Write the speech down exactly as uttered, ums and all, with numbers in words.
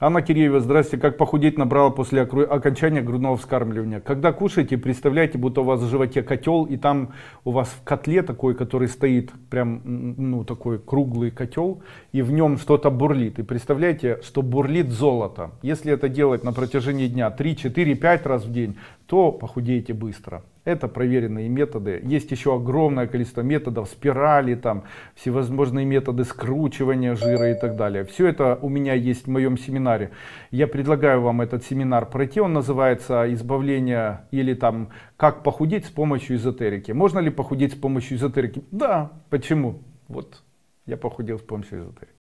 Анна Киреева, здрасте. Как похудеть набрала после окончания грудного вскармливания? Когда кушаете, представляете, будто у вас в животе котел, и там у вас в котле такой, который стоит, прям, ну, такой круглый котел, и в нем что-то бурлит. И представляете, что бурлит золото. Если это делать на протяжении дня три, четыре, пять раз в день, то похудеете быстро. Это проверенные методы. Есть еще огромное количество методов, спирали, там, всевозможные методы скручивания жира и так далее. Все это у меня есть в моем семинаре. Я предлагаю вам этот семинар пройти. Он называется «Избавление» или там «Как похудеть с помощью эзотерики». Можно ли похудеть с помощью эзотерики? Да. Почему? Вот я похудел с помощью эзотерики.